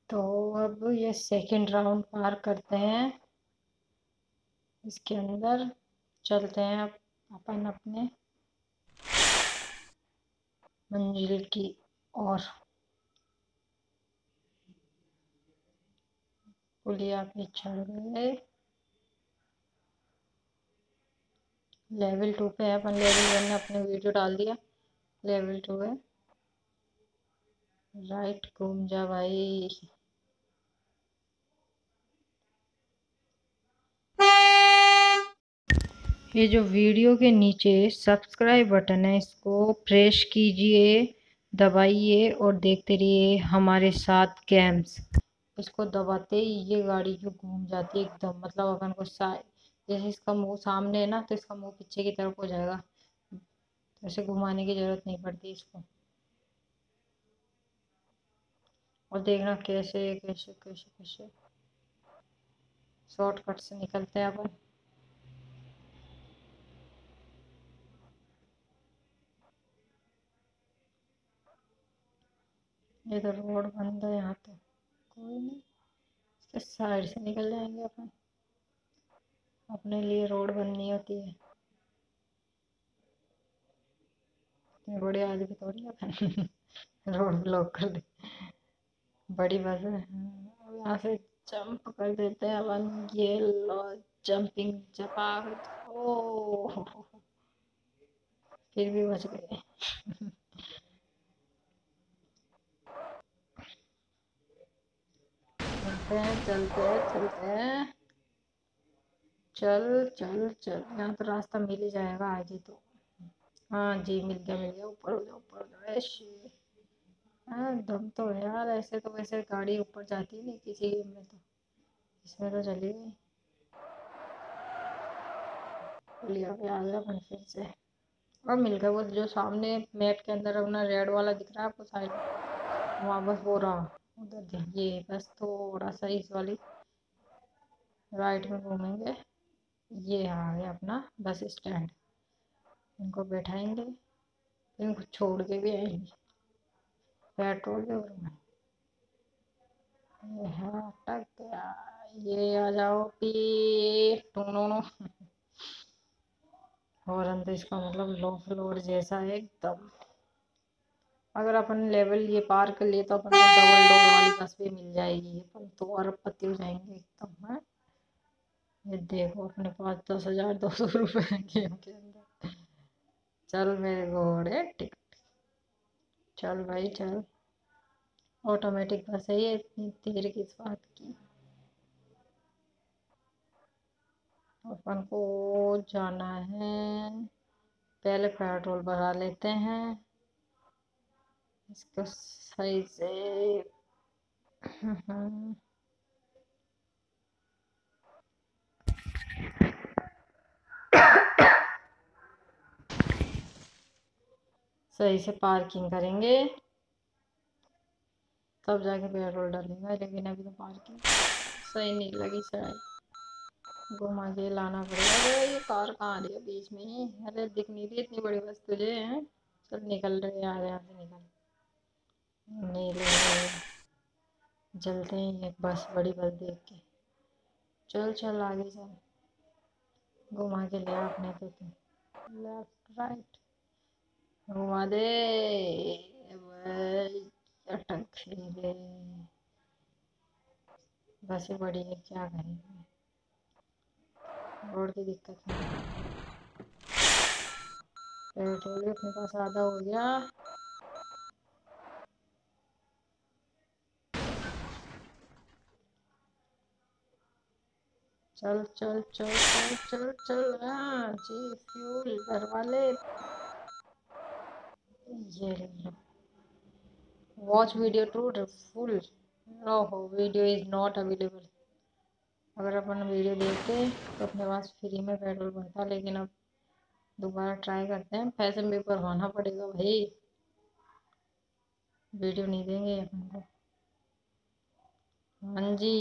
तो अब ये सेकंड राउंड पार करते हैं। इसके अंदर चलते हैं अब अपन अपने मंजिल की ओर। पुलिया पे चढ़ गए। लेवल 2 पे है अपन। लेवल 1 ने अपने वीडियो डाल दिया। लेवल 2 है। राइट घूम जा भाई। ये जो वीडियो के नीचे सब्सक्राइब बटन है इसको प्रेस कीजिए, दबाइए और देखते रहिए हमारे साथ गेम्स। इसको दबाते ही ये गाड़ी जो घूम जाती है एकदम, मतलब अपन को जैसे इसका मुंह सामने है ना तो इसका मुंह पीछे की तरफ हो जाएगा। तो ऐसे घुमाने की जरूरत नहीं पड़ती इसको। और देखना कैसे कैसे कैसे कैसे शॉर्टकट से निकलते हैं अपन। ये तो रोड बंद है यहाँ तो कोई नहीं। इसके साइड से निकल जाएंगे अपन। अपने लिए रोड बननी होती है। इतनी बड़ी आदमी थोड़ी है अपन रोड ब्लॉक कर दे। बड़ी बस है। अब यहाँ से जंप कर देते हैं अपन। ये लो जंपिंग जपाक। ओ फिर भी बच गए। चलते हैं चलते हैं चलते हैं। चल चल चल, यहाँ तो रास्ता मिल ही जाएगा आगे तो। हाँ जी मिल गया ऊपर हो जाओ ऊपर हो जाओ ऐसे। हाँ दम तो है यार। ऐसे तो वैसे गाड़ी ऊपर जाती नहीं किसी गेम में तो। इसमें तो चली गई। लिया पे आ गया अपन फिर से। और मिल गया वो जो सामने मैप के अंदर अपना रेड वाला दिख रहा है आपको साइड में, वहाँ बस वो रहा। उधर देखिए बस थोड़ा सा इस वाली राइट में घूमेंगे। ये आ गया अपना बस स्टैंड। इनको बैठाएंगे फिर इनको छोड़ के भी आएंगे पेट्रोल के भरवाएं। ये है अटक गया। ये आ जाओ पी टूनो। हॉर्न तो इसका मतलब लो फ्लोर जैसा है एकदम। अगर अपन लेवल ये पार कर लिए तो अपन को डबल डोर वाली बस भी मिल जाएगी। अपन तो अरबपति हो जाएंगे एकदम है। ये देखो अपने पास 10,200 रुपये गेम के अंदर। चल मेरे घोड़े टिकट। चल भाई चल। ऑटोमेटिक बस है ये, इतनी देर किस बात की। अपन को जाना है। पहले पेट्रोल भरा लेते हैं इसको सही से। सही से पार्किंग करेंगे तब जाके पेट्रोल डालेगा। लेकिन अभी तो पार्किंग सही नहीं लगी शायद। घुमा के लाना पड़ेगा। अरे ये कार कहाँ आ रही है बीच में ही। अरे दिख नहीं रही इतनी बड़ी बस तुझे है। चल निकल रहे यार यहाँ से निकल। नहीं ले जलते हैं एक बस बड़ी बस देख के। चल चल आगे चल। घुमा के ले अपने को तो। लेफ्ट राइट घुमा दे। भाई, अटक गए। बसें बड़ी है क्या करेंगे। रोड की दिक्कत है। पेट्रोल भी अपने पास आधा हो गया। चल चल चल चल चल चल। हाँ जी फ्यूल भरवा ले। ये वॉच वीडियो टू फुल। ओहो वीडियो इज नॉट अवेलेबल। अगर अपन वीडियो देखते तो अपने पास फ्री में पेट्रोल भरता। लेकिन अब दोबारा ट्राई करते हैं। पैसे भी भरवाना पड़ेगा भाई। वीडियो नहीं देंगे अपन को। हाँ जी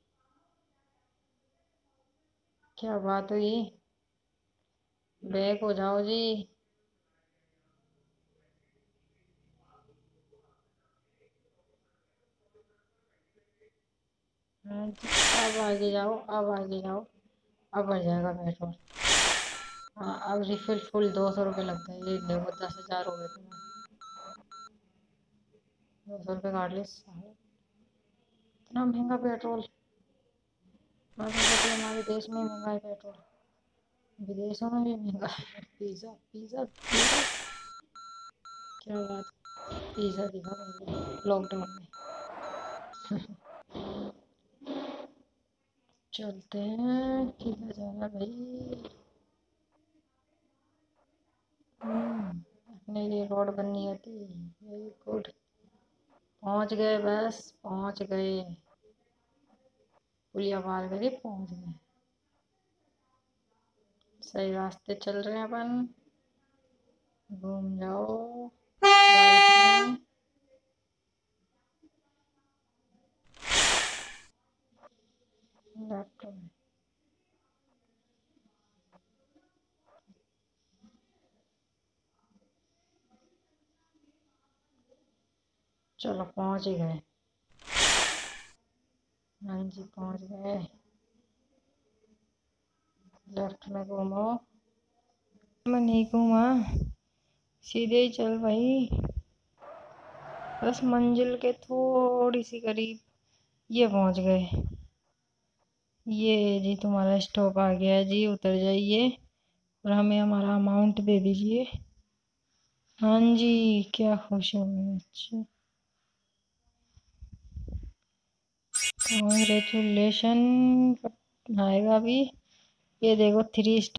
क्या बात हुई। बैक हो जाओ जी। हाँ जी, अब आगे जाओ, अब आगे जाओ। अब बढ़ जाएगा पेट्रोल। हाँ, अब रिफिल फुल 200 रुपये लगते हैं। ये देखो 10,000 हो गए तुम्हें। 200 रुपये काट लिए साले। इतना महंगा पेट्रोल। मैं तो कहती हमारे देश में ही महंगा है पेट्रोल, विदेशों में भी महंगा है। पिज़्ज़ा पिज़्ज़ा पिज़्ज़ा, क्या बात। पिज़्ज़ा दिखा मुझे लॉकडाउन में। चलते हैं, किधर जाना भाई। अपने लिए रोड बननी होती। Very good. पहुंच गए, बस पहुंच गए। पुलिया पार करी, पहुंच गए। सही रास्ते चल रहे हैं अपन। घूम जाओ राइट में। लेफ्ट में। चलो पहुंच ही गए। हाँ जी पहुंच गए। लेफ्ट में घूमो। मैं नहीं घूमा, सीधे ही चल भाई। बस मंजिल के थोड़ी सी करीब ये पहुंच गए। ये जी तुम्हारा स्टॉप आ गया है जी, उतर जाइए और हमें हमारा अमाउंट दे दीजिए। हाँ जी, क्या खुश हो गए। अच्छा, कॉन्ग्रेचुलेशन। आएगा अभी। ये देखो 3 स्टार।